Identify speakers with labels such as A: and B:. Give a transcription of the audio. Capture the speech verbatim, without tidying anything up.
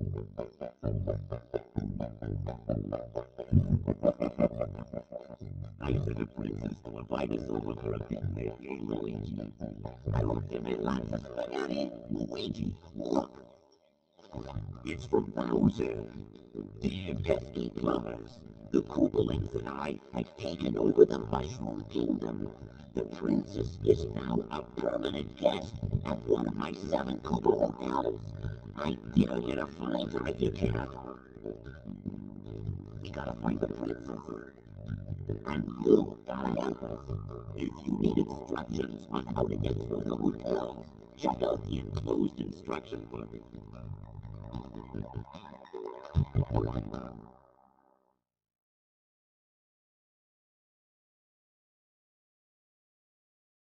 A: I said the princess to invite us over for a picnic, eh, Luigi? I looked at my lots of spaghetti. Luigi, look. It's from Bowser. Damn pesky plumbers. The Koopalings and I have taken over the Mushroom Kingdom. The princess is now a permanent guest at one of my seven Koopa hotels. I dare you to find her if you can. We gotta find the princess. And you gotta help us. If you need instructions on how to get through the hotel, check out the enclosed instruction book.